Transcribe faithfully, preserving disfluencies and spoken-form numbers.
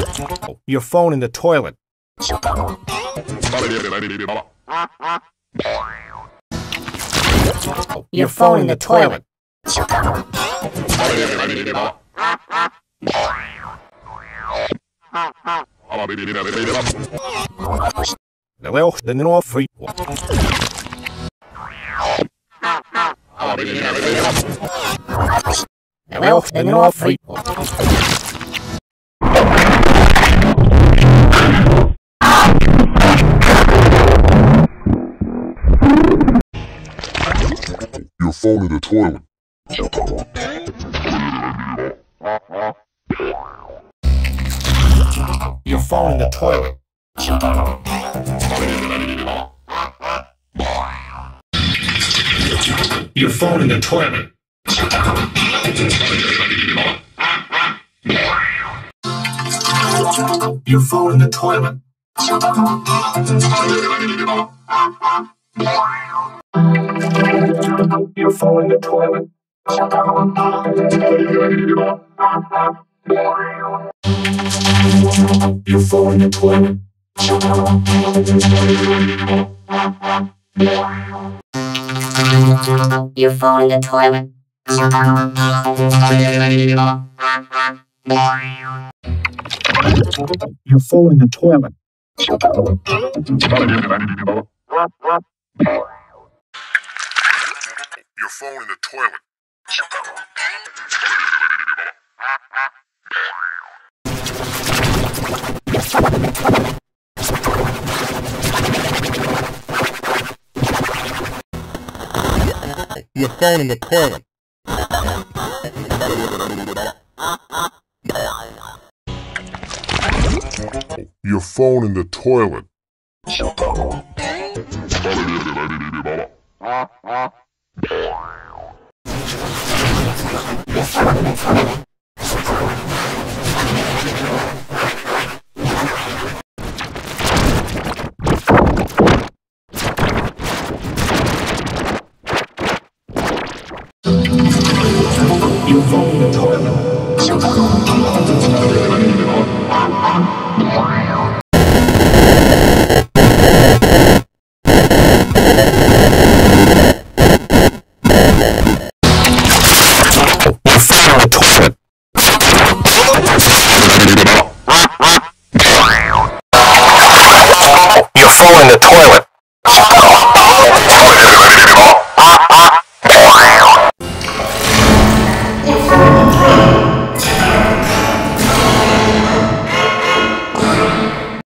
Your phone in the toilet. Your phone in the toilet. Hello, the no free. Hello, the no free. Your phone in the toilet. Your phone in the toilet. Your phone in the toilet. Your phone in the toilet. Your phone in the toilet. Your phone in the toilet. Your phone in the toilet. Your phone in the toilet. Your phone in the toilet. Your phone in the toilet. Your phone in the toilet.